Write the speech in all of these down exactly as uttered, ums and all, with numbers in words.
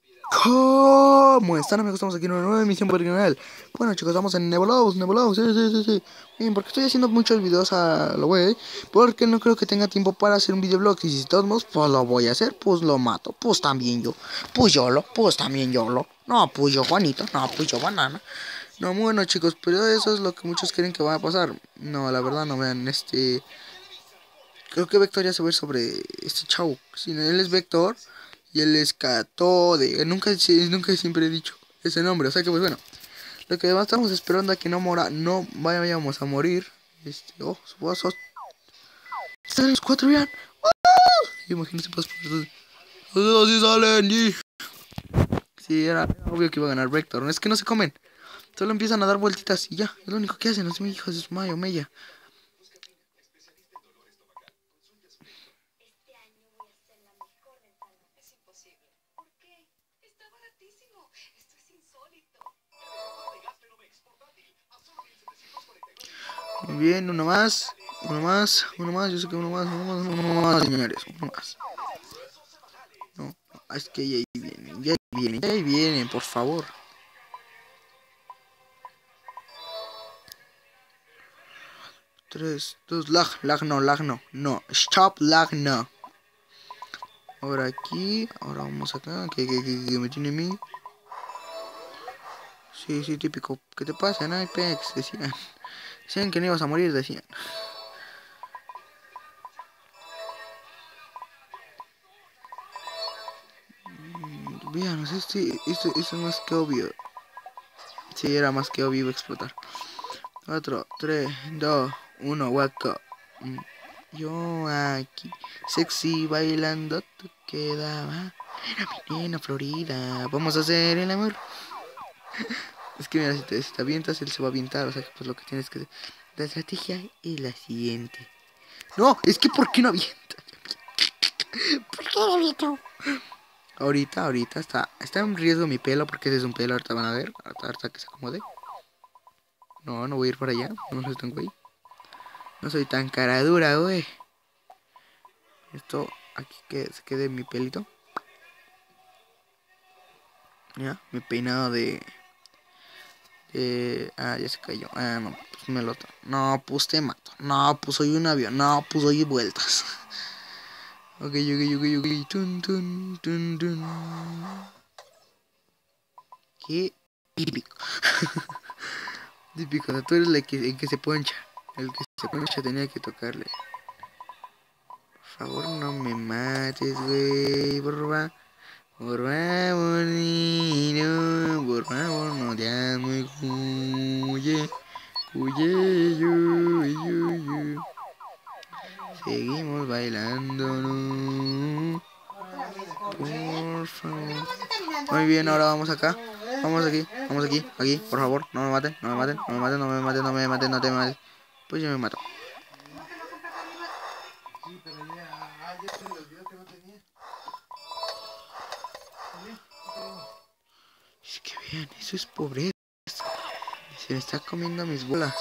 ¿Cómo están, amigos? Estamos aquí en una nueva emisión por el canal. Bueno, chicos, estamos en Nebulaos, Nebulaos, sí, sí, sí, sí. Bien, porque estoy haciendo muchos videos a lo güey, porque no creo que tenga tiempo para hacer un videoblog. Y si de todos modos, pues lo voy a hacer, pues lo mato. Pues también yo, pues yo lo, pues también yo lo. No, pues yo Juanito, no, pues yo Banana. No, bueno, chicos, pero eso es lo que muchos creen que va a pasar. No, la verdad, no vean, este... Creo que Vector ya se va a ir sobre este chavo. Si él es Vector y él es Catode. Nunca, nunca siempre he dicho ese nombre. O sea que pues bueno. Lo que además estamos esperando a que no mora, no vayamos a morir. Este, oh, sos, sos. Están los cuatro bien. ¡Oh! Imagínense pues por los dos sí salen. Y... Sí, era obvio que iba a ganar Vector. Es que no se comen. Solo empiezan a dar vueltitas y ya. Es lo único que hacen. Los hijos de su madre o mella. Muy bien, uno más, uno más, uno más, yo sé que uno más, uno más, uno más, señores, uno más. No, no, es que ya ahí vienen, ya ahí vienen, ya ahí vienen, por favor. Tres, dos, lag, lag no, lag no, no, stop, lag no. Ahora aquí, ahora vamos acá, que, que, que, que me tiene a mí. Sí, sí, típico, ¿qué te pasa, no? Apex, decían, decían que no ibas a morir, decían. Vean, este, esto, esto es más que obvio. Sí, era más que obvio, iba a explotar. cuatro, tres, dos, uno, hueco. Yo aquí, sexy, bailando, tú quedaba. Era mi nena Florida. Vamos a hacer el amor. Es que mira, si te, si te avientas, él se va a avientar. O sea, que pues lo que tienes que hacer. La estrategia es la siguiente. No, es que ¿por qué no avienta? ¿Por qué no aviento? Ahorita, ahorita está, está en riesgo mi pelo porque ese es un pelo. Ahorita van a ver. Ahorita, ahorita que se acomode. No, no voy a ir para allá. No soy tan güey. No soy tan cara dura, güey. Esto aquí que se quede mi pelito. Ya, mi peinado de... de... Ah, ya se cayó. Ah, no, pues me lo... No, pues te mato. No, pues soy un avión. No, pues doy vueltas. Ok, ok, ok, ok. Tun, tun, tun, tun. Qué típico. Típico, o sea, tú eres el que, el que se poncha. El que se poncha tenía que tocarle. Por favor, no me mates, güey. Por favor. Por favor, niño, por favor, no te amo, cuye, cuye, yu, yu, yu. Seguimos bailando, no, por favor. Muy bien, ahora vamos acá, vamos aquí, vamos aquí, aquí, por favor, no me maten, no me maten, no me maten, no me maten, no me maten, no te mates. Pues yo me mato. Es que vean, eso es pobreza. Se me está comiendo mis bolas.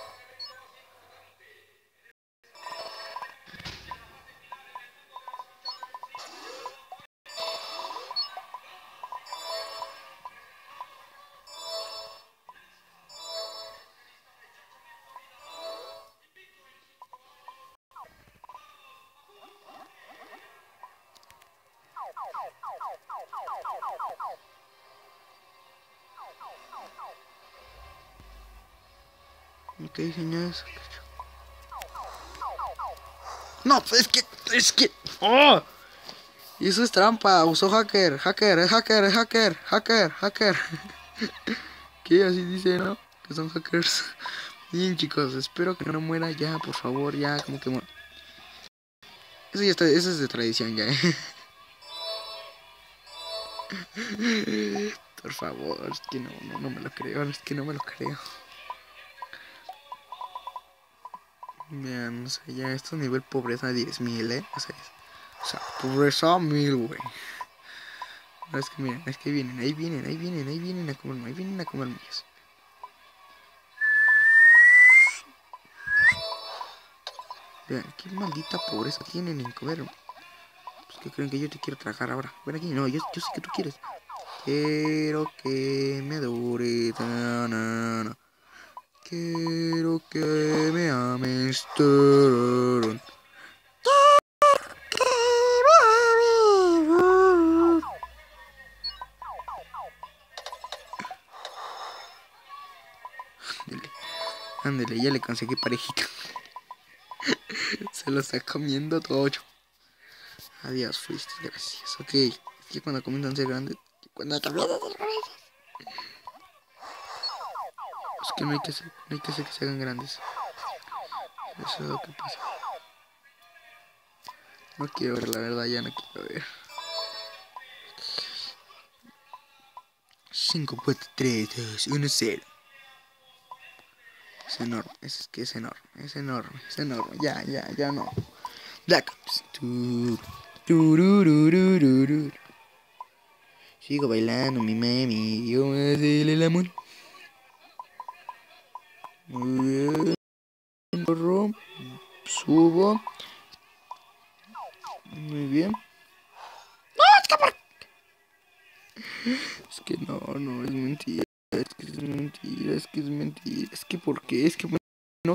Ok, señores. No, pues es que, es que... ¡Oh! Y eso es trampa, usó hacker, hacker, es hacker, es hacker, hacker, hacker. ¿Qué? Así dice, ¿no? Que son hackers. Bien, chicos, espero que no muera ya, por favor, ya, como que muera. Eso ya está, eso es de tradición ya, ¿eh? Por favor, es que no, no, no me lo creo, es que no me lo creo. Vean, o sea, ya esto es nivel pobreza diez mil, ¿eh? O sea, o sea pobreza mil, güey. No, es que miren, es que vienen, ahí vienen, ahí vienen, ahí vienen a comerme, ahí vienen a comerme ellos. Vean, qué maldita pobreza tienen en comer. Pues que creen que yo te quiero tragar ahora. Ven aquí, no, yo, yo sé que tú quieres. Quiero que me adore. Na, na, na. Quiero que me ames. Tururún. Ándele, ándele, ya le conseguí parejita. Se lo está comiendo todo. Adiós, fuiste, gracias. Ok, es que cuando comienzan a ser grandes, cuando también es que no hay que hacer, no hay que hacer que se hagan grandes. Eso es lo que pasa. No quiero ver, la verdad, ya no quiero ver. cinco, cuatro, tres, dos, uno, cero. Es enorme, es que es enorme, es enorme, es enorme. Ya, ya, ya no. Black Ops. Tu, turururururu. Sigo bailando, mi mami. Yo me hacerle el amor. Muy bien. Corro. Subo. Muy bien. Es que no, no, es mentira. Es que es mentira, es que es mentira. Es que ¿por qué? Es que no.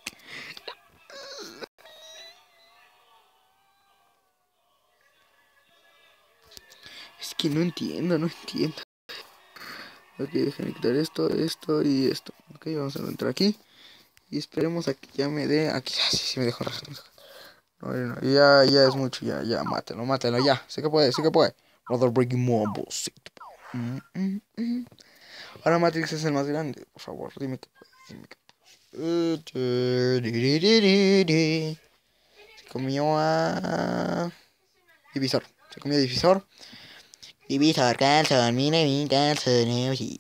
Es que no entiendo, no entiendo. Ok, déjenme quitar esto, esto y esto. Ok, vamos a entrar aquí. Y esperemos a que ya me dé. Aquí, ah, sí, sí me dejó rajar. No, no, no, ya, ya es mucho, ya, ya, mátelo, mátelo, ya. Sé que puede, sé que puede. Brother Breaking More Bullshit. Mm, mm, mm. Ahora Matrix es el más grande. Por favor, dime que puede, dime que puede. Se comió a... Divisor. Se comió a Divisor. Divisor, calzón, mira mi calzón. Sí.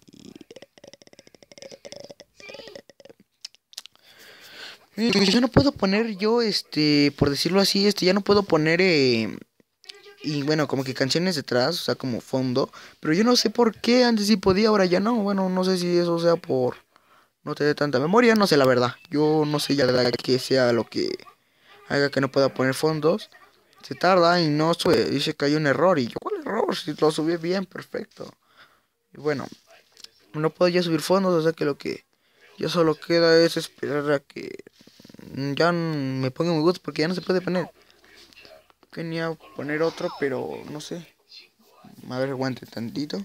Ya no puedo poner yo, este, por decirlo así, este, ya no puedo poner, eh, y bueno, como que canciones detrás, o sea, como fondo, pero yo no sé por qué, antes sí podía, ahora ya no, bueno, no sé si eso sea por no tener tanta memoria, no sé la verdad, yo no sé ya la verdad que sea lo que haga que no pueda poner fondos, se tarda y no sube, dice que hay un error, y yo, ¿cuál error? Si lo subí bien, perfecto, y bueno, no puedo ya subir fondos, o sea que lo que ya solo queda es esperar a que ya me ponga muy gusto porque ya no se puede poner. Quería poner otro, pero no sé. A ver, aguante tantito.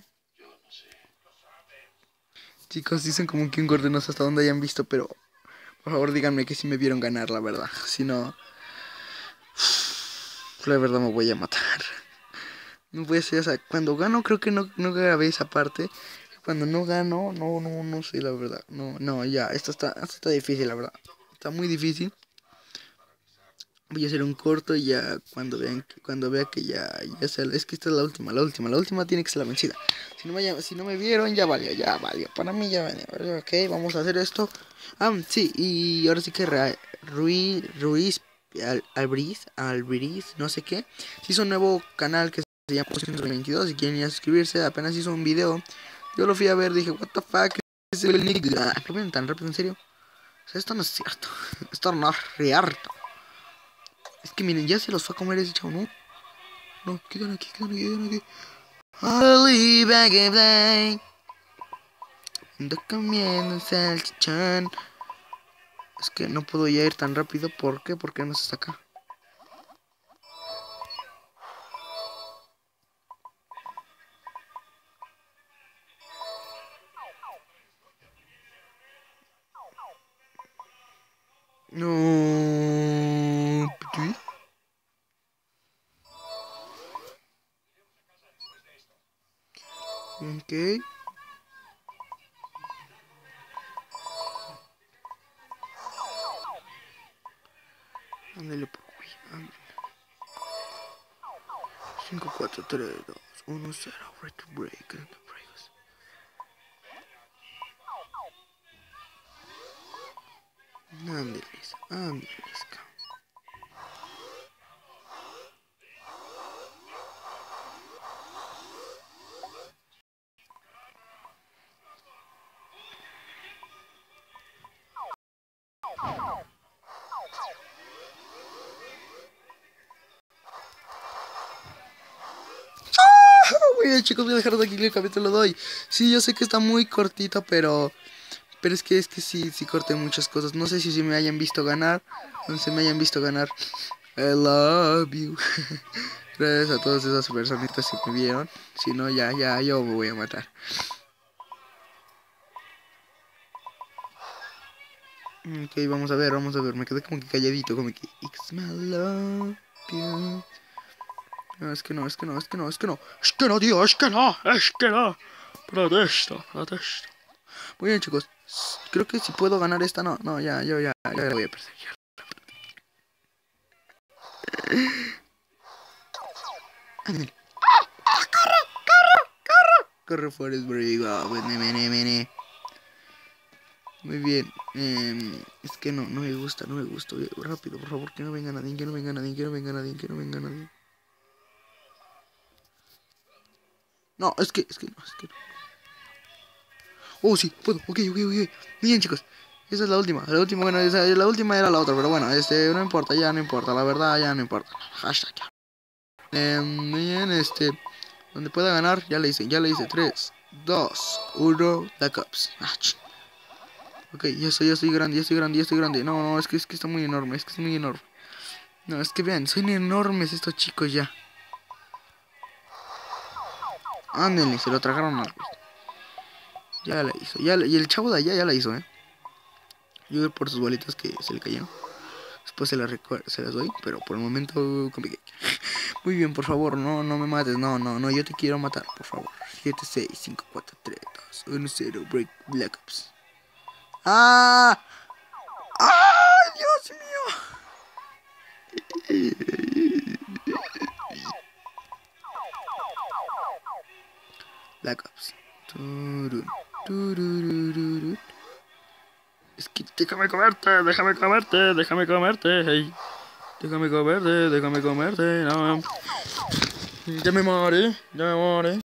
Chicos, dicen como que un gordo no sé hasta dónde hayan visto, pero por favor díganme que si me vieron ganar, la verdad. Si no, la verdad me voy a matar. No puede ser, o sea, cuando gano creo que no, no grabé esa parte. Cuando no gano, no, no, no sé, la verdad. No, no, ya, esto está, esto está difícil, la verdad. Está muy difícil. Voy a hacer un corto y ya cuando vean que, cuando vea que ya, ya sea, es que esta es la última, la última, la última tiene que ser la vencida. Si no me, si no me vieron, ya valió, ya valió. Para mí ya valió. Ok, vamos a hacer esto. Ah, sí, y ahora sí que Ra, Ruiz, Ruiz, Al, Albriz, Albriz, no sé qué. Se hizo un nuevo canal que se llama ciento veintidós. Si quieren ir a suscribirse, apenas hizo un video. Yo lo fui a ver, dije, what the fuck, es el nick. Ah, ¿lo ven tan rápido, en serio? O sea, esto no es cierto. Esto no es cierto. Es que miren, ya se los fue a comer ese chavo, ¿no? No, quedan aquí, quedan aquí, quedan aquí. I'll back and play. Ando comiendo salchichón. Es que no puedo ya ir tan rápido. ¿Por qué? Porque no se saca. No. Ok. Ándale, por güey. Ándale. cinco, cuatro, tres, dos, uno, cero. Break, break, break. Ándeles, ándeles, cabrón. Muy bien, chicos, voy a dejar de aquí el capítulo de hoy. Sí, yo sé que está muy cortito, pero... Pero es que es que sí, sí corté muchas cosas. No sé si, si me hayan visto ganar. No se me hayan visto ganar. I love you. Gracias a todas esas personitas que me vieron. Si no, ya, ya, yo me voy a matar. Ok, vamos a ver, vamos a ver. Me quedé como que calladito, como que... It's my love you. No, es que no, es que no, es que no, es que no. Es que no, tío, es que no, es que no. Protesto, protesto. Muy bien, chicos. Creo que si puedo ganar esta, no, no, ya, yo ya, ya la voy a perder. Ya. ¡Corre, corre, corre! Corre, Forrest Brigo, vene, vene, vene. Muy bien. Eh, es que no, no me gusta, no me gusta. Rápido, por favor, que no venga nadie, que no venga nadie, que no venga nadie, que no venga nadie. No, es que, es que no, es que no. Oh, sí, puedo, ok, ok, ok. Bien, chicos. Esa es la última, la última, bueno, esa, la última era la otra, pero bueno, este, no importa, ya no importa, la verdad, ya no importa. Hashtag ya. Eh, bien, este, donde pueda ganar, ya le hice, ya le hice. tres, dos, uno, Black Ops. Ah, ok, ya soy, ya soy grande, ya soy grande, ya soy grande. No, no, es que, es que está muy enorme, es que es muy enorme. No, es que vean, son enormes estos chicos ya. Ándenle, se lo tragaron algo. Ya la hizo, ya, y el chavo de allá ya la hizo, eh. Yo voy por sus bolitas que se le cayeron. Después se las, se las doy, pero por el momento compliqué. Muy bien, por favor, no, no me mates. No, no, no, yo te quiero matar, por favor. siete, seis, cinco, cuatro, tres, dos, uno, cero, break, Black Ops. ¡Ah! ¡Ay, Dios mío! Black Ops. Turun, tururururur. Es que déjame comerte, déjame comerte, déjame comerte, hey. Déjame comerte, déjame comerte, no. Ya me morí, ya me morí.